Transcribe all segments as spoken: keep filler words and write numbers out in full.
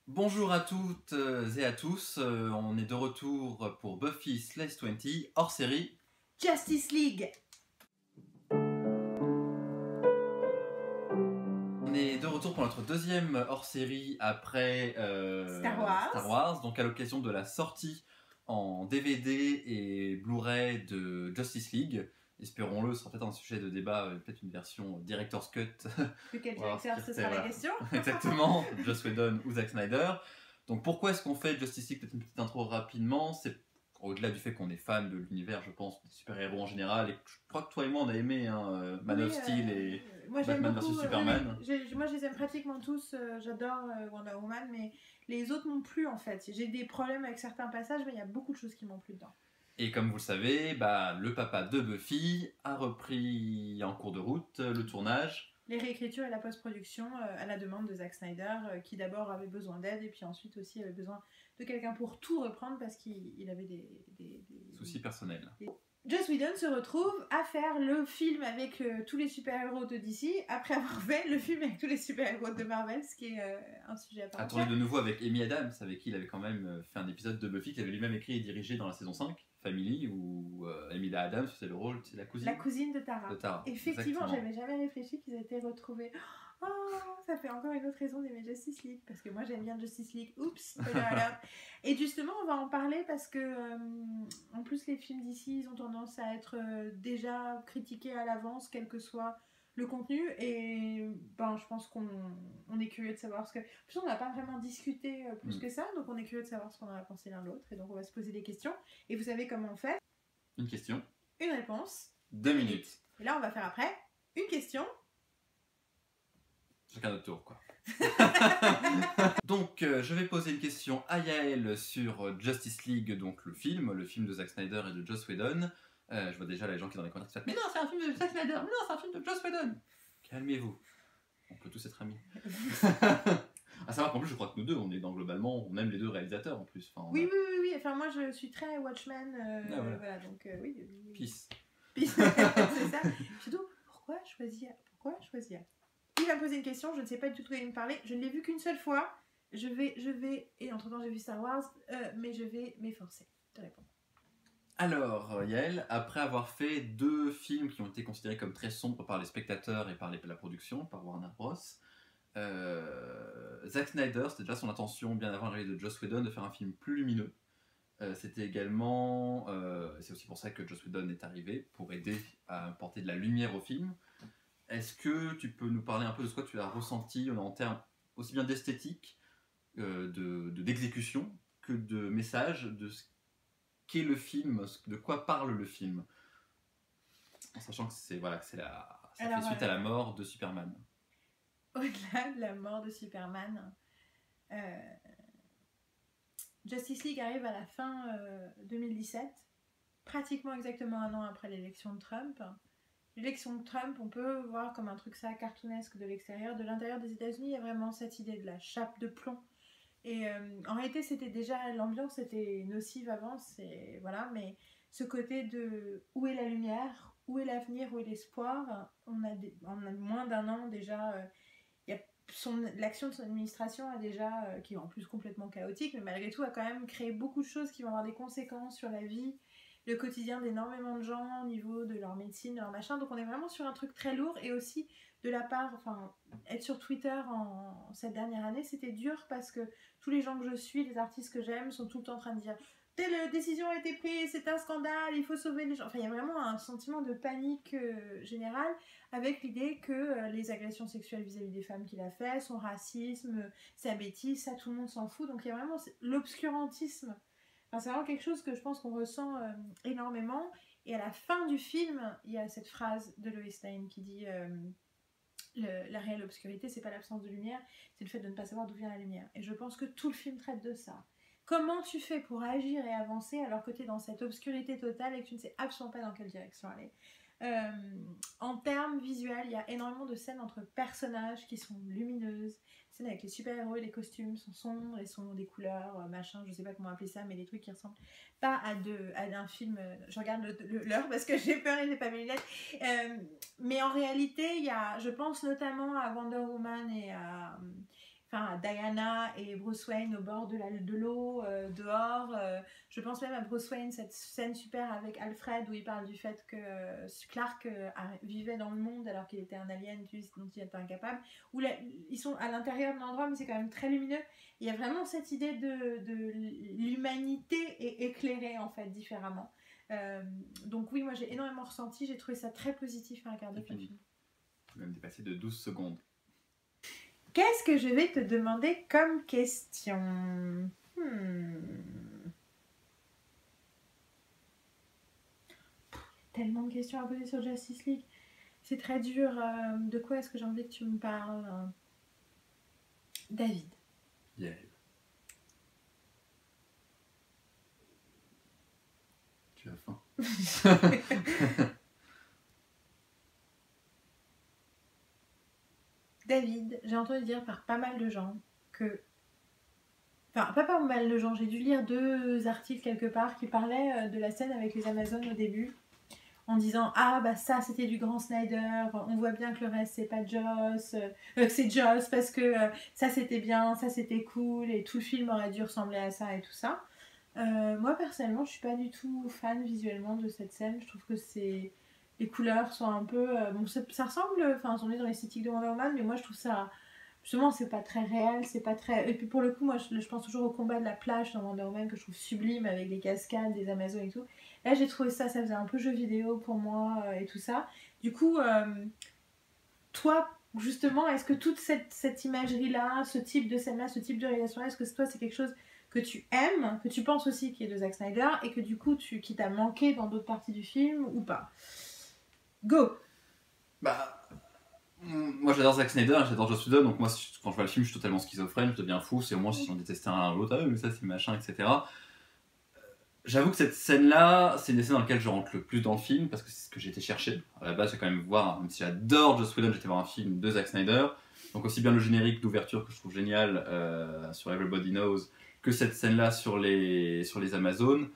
Bonjour à toutes et à tous, euh, on est de retour pour Buffy Slash vingt hors série Justice League. On est de retour pour notre deuxième hors série après euh, Star Wars. Star Wars, donc à l'occasion de la sortie en D V D et Blu-ray de Justice League. Espérons-le, ce sera peut-être un sujet de débat, peut-être une version Director's Cut. De quel Voilà, directeur ce sera la question? Exactement, Joss Whedon ou Zack Snyder. Donc pourquoi est-ce qu'on fait Justice League? Peut-être une petite intro rapidement. C'est au-delà du fait qu'on est fan de l'univers, je pense, des super-héros en général. Et je crois que toi et moi on a aimé hein, Man Oui, of Steel euh, et moi, Batman beaucoup, versus euh, Superman. oui, oui. Moi je les aime pratiquement tous, euh, j'adore euh, Wonder Woman, mais les autres non plus en fait. J'ai des problèmes avec certains passages, mais il y a beaucoup de choses qui m'ont plu dedans. Et comme vous le savez, bah, le papa de Buffy a repris en cours de route le tournage. Les réécritures et la post-production euh, à la demande de Zack Snyder, euh, qui d'abord avait besoin d'aide et puis ensuite aussi avait besoin de quelqu'un pour tout reprendre parce qu'il avait des, des, des soucis personnels. Des... Joss Whedon se retrouve à faire le film avec euh, tous les super-héros de D C après avoir fait le film avec tous les super-héros de Marvel, ce qui est euh, un sujet à part entière. A tourné de nouveau avec Amy Adams, avec qui il avait quand même fait un épisode de Buffy qu'il avait lui-même écrit et dirigé dans la saison cinq, Family, où euh, Amy Adams faisait le rôle, c'est la cousine La cousine de Tara. De Tara. Effectivement, j'avais jamais réfléchi qu'ils étaient retrouvés. Oh, ça fait encore une autre raison d'aimer Justice League, parce que moi j'aime bien Justice League. Oups. Et justement, on va en parler parce que, euh, en plus, les films d'ici, ils ont tendance à être euh, déjà critiqués à l'avance, quel que soit le contenu. Et ben, je pense qu'on on est curieux de savoir ce que. En plus, on n'a pas vraiment discuté euh, plus mm. que ça, donc on est curieux de savoir ce qu'on en a pensé l'un l'autre. Et donc, on va se poser des questions. Et vous savez comment on fait? Une question. Une réponse. Deux minutes. Et là, on va faire après une question. Chacun notre tour, quoi. Donc, euh, je vais poser une question à Yael sur Justice League, donc le film, le film de Zack Snyder et de Joss Whedon. Euh, je vois déjà les gens qui sont dans les commentaires qui disent « Mais non, c'est un film de Zack Snyder, mais non, c'est un film de Joss Whedon !» Calmez-vous. On peut tous être amis. À savoir qu'en plus, je crois que nous deux, on est dans globalement, on aime les deux réalisateurs en plus. Enfin, oui, a... oui, oui, oui. Enfin, moi, je suis très Watchmen. Euh, ah, voilà. voilà, donc euh, oui. oui. Peace. Peace. C'est ça. Surtout, pourquoi choisir Pourquoi choisir Il va me poser une question, je ne sais pas du tout de quoi il me parler. Je ne l'ai vu qu'une seule fois. Je vais, je vais, et entre-temps, j'ai vu Star Wars, euh, mais je vais m'efforcer de répondre. Alors, Yael, après avoir fait deux films qui ont été considérés comme très sombres par les spectateurs et par les, la production, par Warner Bros., euh, Zack Snyder, c'était déjà son intention, bien avant l'arrivée de Joss Whedon, de faire un film plus lumineux. Euh, c'était également, euh, c'est aussi pour ça que Joss Whedon est arrivé, pour aider à apporter de la lumière au film. Est-ce que tu peux nous parler un peu de ce que tu as ressenti en termes aussi bien d'esthétique, euh, de, de, d'exécution, que de message, de ce qu'est le film, de quoi parle le film, en sachant que c'est voilà, que c'est la, ça Alors, fait suite euh, à la mort de Superman. Au-delà de la mort de Superman, euh, Justice League arrive à la fin euh, deux mille dix-sept, pratiquement exactement un an après l'élection de Trump. L'élection de Trump, on peut voir comme un truc ça cartoonesque de l'extérieur. De l'intérieur des États-Unis, il y a vraiment cette idée de la chape de plomb. Et euh, en réalité, c'était déjà l'ambiance était nocive avant, c'est voilà. Mais ce côté de où est la lumière, où est l'avenir, où est l'espoir. On a, des, on a moins d'un an déjà. Euh, il y a son, l'action de son administration a déjà, euh, qui est en plus complètement chaotique, mais malgré tout a quand même créé beaucoup de choses qui vont avoir des conséquences sur la vie, le quotidien d'énormément de gens au niveau de leur médecine, de leur machin. Donc on est vraiment sur un truc très lourd. Et aussi de la part, enfin, être sur Twitter en, en cette dernière année, c'était dur parce que tous les gens que je suis, les artistes que j'aime, sont tout le temps en train de dire telle décision a été prise, c'est un scandale, il faut sauver les gens. Enfin, il y a vraiment un sentiment de panique euh, générale avec l'idée que euh, les agressions sexuelles vis-à-vis des femmes qu'il a fait, son racisme, euh, sa bêtise, ça tout le monde s'en fout. Donc il y a vraiment l'obscurantisme. Enfin, c'est vraiment quelque chose que je pense qu'on ressent euh, énormément. Et à la fin du film, il y a cette phrase de Lois Lane qui dit euh, le, la réelle obscurité, c'est pas l'absence de lumière, c'est le fait de ne pas savoir d'où vient la lumière. Et je pense que tout le film traite de ça. Comment tu fais pour agir et avancer alors que tu es dans cette obscurité totale et que tu ne sais absolument pas dans quelle direction aller? Euh, en termes visuels, il y a énormément de scènes entre personnages qui sont lumineuses, scènes avec les super-héros et les costumes sont sombres et sont des couleurs, euh, machin, je sais pas comment appeler ça, mais des trucs qui ressemblent pas à, de, à un film. Euh, je regarde le, le, l'heure parce que j'ai peur et j'ai pas mes lunettes. Euh, mais en réalité, il y a, je pense notamment à Wonder Woman et à, enfin, Diana et Bruce Wayne au bord de, la, de l'eau, euh, dehors. Euh, je pense même à Bruce Wayne, cette scène super avec Alfred où il parle du fait que euh, Clark euh, vivait dans le monde alors qu'il était un alien dont il était incapable. Où la, ils sont à l'intérieur de l'endroit, mais c'est quand même très lumineux. Il y a vraiment cette idée de, de l'humanité est éclairée en fait différemment. Euh, donc oui, moi j'ai énormément ressenti, j'ai trouvé ça très positif à regarder le film. Même dépassé de douze secondes. Qu'est-ce que je vais te demander comme question? hmm. Tellement de questions à poser sur Justice League. C'est très dur. Euh, de quoi est-ce que j'ai envie que tu me parles? David. Yeah. Tu as faim. David, j'ai entendu dire par pas mal de gens que... Enfin, pas pas mal de gens, j'ai dû lire deux articles quelque part qui parlaient de la scène avec les Amazones au début, en disant « Ah, bah ça, c'était du grand Snyder, on voit bien que le reste, c'est pas Joss, euh, que c'est Joss, parce que euh, ça, c'était bien, ça, c'était cool, et tout le film aurait dû ressembler à ça et tout ça. Euh, » Moi, personnellement, je suis pas du tout fan visuellement de cette scène, je trouve que c'est... Les couleurs sont un peu... Euh, bon, ça, ça ressemble... Enfin, on est dans l'esthétique de Wonder Woman, mais moi, je trouve ça... Justement, c'est pas très réel, c'est pas très... Et puis pour le coup, moi, je, je pense toujours au combat de la plage dans Wonder Woman, que je trouve sublime, avec les cascades, des Amazones et tout. Là, j'ai trouvé ça, ça faisait un peu jeu vidéo pour moi, euh, et tout ça. Du coup, euh, toi, justement, est-ce que toute cette, cette imagerie-là, ce type de scène-là, ce type de réalisation-là, est-ce que toi, c'est quelque chose que tu aimes, que tu penses aussi qui est de Zack Snyder, et que du coup, tu, qui t'a manqué dans d'autres parties du film, ou pas? Go! Bah, moi j'adore Zack Snyder, j'adore Joss Whedon, donc moi quand je vois le film je suis totalement schizophrène, je deviens fou, c'est au moins si on détestait un ou l'autre, ah, mais ça c'est machin, et cetera. J'avoue que cette scène-là, c'est une des scènes dans lesquelles je rentre le plus dans le film, parce que c'est ce que j'ai été chercher. À la base, j'ai quand même voir, même si j'adore Joss Whedon, j'étais voir un film de Zack Snyder, donc aussi bien le générique d'ouverture que je trouve génial euh, sur Everybody Knows, que cette scène-là sur les, sur les Amazones.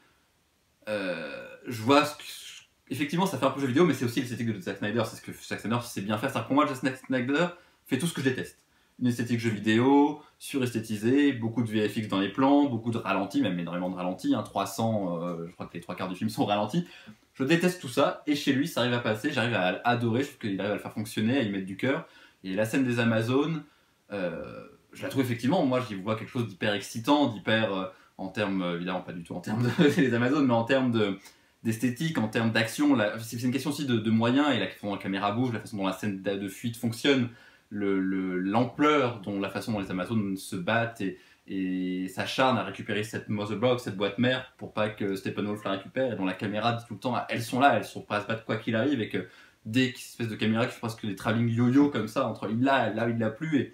Euh, je vois ce que, effectivement ça fait un peu jeu vidéo, mais c'est aussi l'esthétique de Zack Snyder, c'est ce que Zack Snyder sait bien faire. C'est-à-dire pour moi, Zack Snyder fait tout ce que je déteste. Une esthétique jeu vidéo, suresthétisée, beaucoup de V F X dans les plans, beaucoup de ralentis, même énormément de ralentis, hein, trois cents, euh, je crois que les trois quarts du film sont ralentis. Je déteste tout ça, et chez lui ça arrive à passer, j'arrive à adorer, je trouve qu'il arrive à le faire fonctionner, à y mettre du cœur. Et la scène des Amazones, euh, je la trouve effectivement, moi j'y vois quelque chose d'hyper excitant, d'hyper... Euh, en termes, évidemment pas du tout en termes de les Amazones, mais en termes de, d'esthétique, en termes d'action, la, c'est une question aussi de, de moyens, et la façon dont la caméra bouge, la façon dont la scène de, de fuite fonctionne, le, le, l'ampleur, dont la façon dont les Amazones se battent et, et s'acharnent à récupérer cette mother box, cette boîte mère, pour pas que Steppenwolf la récupère, et dont la caméra dit tout le temps, elles sont là, elles sont pas à se battre quoi qu'il arrive, et que des espèces de caméras qui font presque des travelling yo-yo comme ça, entre il l'a, là, il l'a plus, et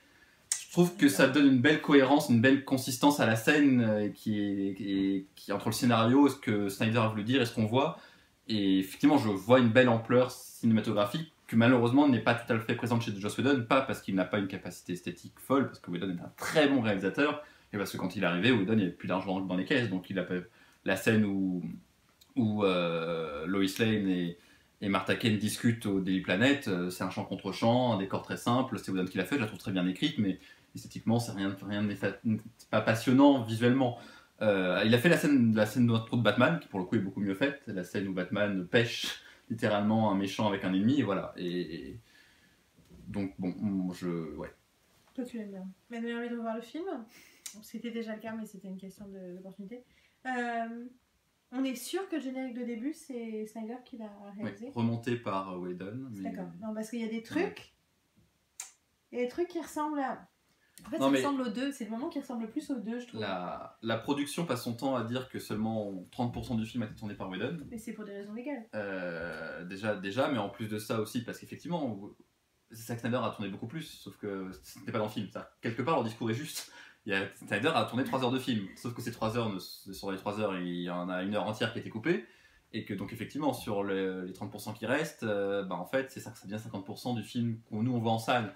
je trouve que ça donne une belle cohérence, une belle consistance à la scène euh, qui, est, qui, est, qui est entre le scénario, ce que Snyder a voulu dire et ce qu'on voit. Et effectivement, je vois une belle ampleur cinématographique que malheureusement n'est pas tout à fait présente chez Joss Whedon, pas parce qu'il n'a pas une capacité esthétique folle, parce que Whedon est un très bon réalisateur, et parce que quand il est arrivé, Whedon il n'y avait plus d'argent dans les caisses, donc il a la scène où, où euh, Lois Lane et, et Martha Kane discutent au Daily Planet, euh, c'est un chant contre chant, un décor très simple, c'est Whedon qui l'a fait, je la trouve très bien écrite, mais esthétiquement, c'est rien, rien n'est pas passionnant visuellement. Euh, il a fait la scène, la scène de Batman, qui pour le coup est beaucoup mieux faite, la scène où Batman pêche littéralement un méchant avec un ennemi, et voilà. Et, et... donc bon, je, ouais. Toi tu l'aimes bien. Mais on a envie de revoir le film. C'était déjà le cas, mais c'était une question de, d'opportunité. Euh, on est sûr que le générique de début, c'est Snyder qui l'a réalisé. Ouais, remonté par Whedon. Mais... D'accord. Non, parce qu'il y a des trucs. Ouais. Il y a des trucs qui ressemblent à. En fait, non, ça ressemble aux deux, c'est le moment qui ressemble le plus aux deux, je trouve. La, la production passe son temps à dire que seulement trente pour cent du film a été tourné par Whedon. Mais c'est pour des raisons légales. Euh, déjà, déjà, mais en plus de ça aussi, parce qu'effectivement, Zack Snyder a tourné beaucoup plus, sauf que ce n'était pas dans le film. Ça. Quelque part, leur discours est juste. Il y a, Snyder a tourné trois heures de film, sauf que ces trois heures, sur les trois heures, il y en a une heure entière qui a été coupée. Et que donc effectivement, sur le, les trente pour cent qui restent, euh, bah, en fait, c'est ça que ça devient cinquante pour cent du film qu'on nous on voit en salle.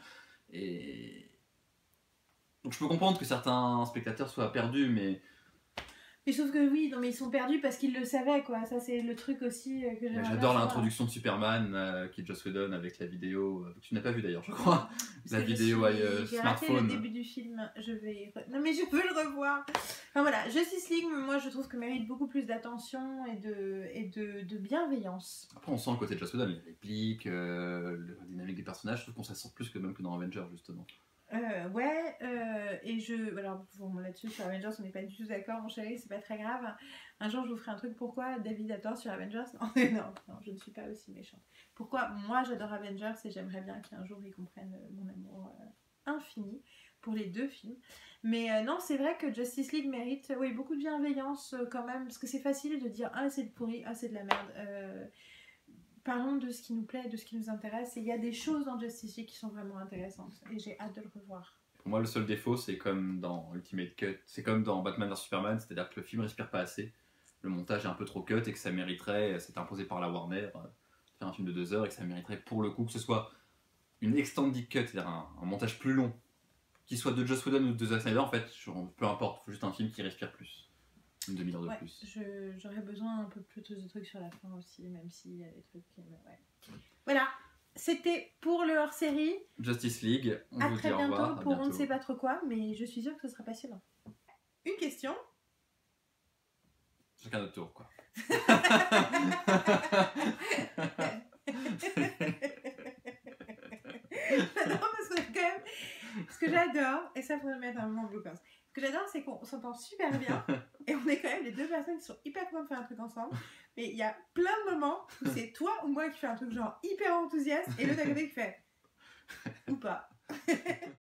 Et... Donc je peux comprendre que certains spectateurs soient perdus, mais Et je trouve que oui, non mais ils sont perdus parce qu'ils le savaient, quoi. Ça, c'est le truc aussi euh, que j'aimerais bien J'adore savoir. l'introduction de Superman euh, qui est Joss Whedon avec la vidéo, euh, que tu n'as pas vu d'ailleurs, je crois. Parce La que je vidéo suis- euh, J'ai raté le smartphone. début du film. Je vais. re- Non mais je veux le revoir. Enfin voilà, Justice League, moi je trouve que mérite beaucoup plus d'attention et de et de, de bienveillance. Après, on sent le côté de Joss Whedon, les répliques, euh, la dynamique des personnages, je trouve qu'on s'en sent plus que même que dans Avengers, justement. Euh, ouais, euh, et je. Alors, bon, là-dessus, sur Avengers, on n'est pas du tout d'accord, mon chéri, c'est pas très grave. Un jour, je vous ferai un truc. Pourquoi David a tort sur Avengers? Non, non, non, je ne suis pas aussi méchante. Pourquoi moi, j'adore Avengers et j'aimerais bien qu'un jour, ils comprennent euh, mon amour euh, infini pour les deux films. Mais euh, non, c'est vrai que Justice League mérite oui, beaucoup de bienveillance euh, quand même, parce que c'est facile de dire ah, c'est de pourri, ah, c'est de la merde. Euh, Parlons de ce qui nous plaît, de ce qui nous intéresse. Et il y a des choses dans Justice League qui sont vraiment intéressantes. Et j'ai hâte de le revoir. Pour moi, le seul défaut, c'est comme dans Ultimate Cut, c'est comme dans Batman versus Superman, c'est-à-dire que le film respire pas assez, le montage est un peu trop cut et que ça mériterait, c'est imposé par la Warner, euh, de faire un film de deux heures et que ça mériterait pour le coup que ce soit une extended cut, c'est-à-dire un, un montage plus long, qu'il soit de Joss Whedon ou de Zack Snyder, en fait, je- peu importe, faut juste un film qui respire plus. Une demi-heure de Ouais, plus. je- j'aurais besoin un peu plus de trucs sur la fin aussi, même s'il y a des trucs qui me... Ouais. Voilà, c'était pour le hors-série. Justice League, on À vous très dit au bientôt revoir. à pour on ne bientôt. sait pas trop quoi, mais je suis sûre que ce sera passionnant. Une question. Chacun notre tour, quoi. Non, parce que quand même, ce que j'adore, et ça faudrait mettre un moment bloqueur, ce que j'adore, c'est qu'on s'entend super bien, et on est quand même les deux personnes qui sont hyper contentes de faire un truc ensemble, mais il y a plein de moments où c'est toi ou moi qui fais un truc genre hyper enthousiaste, et l'autre à côté qui fait ou pas.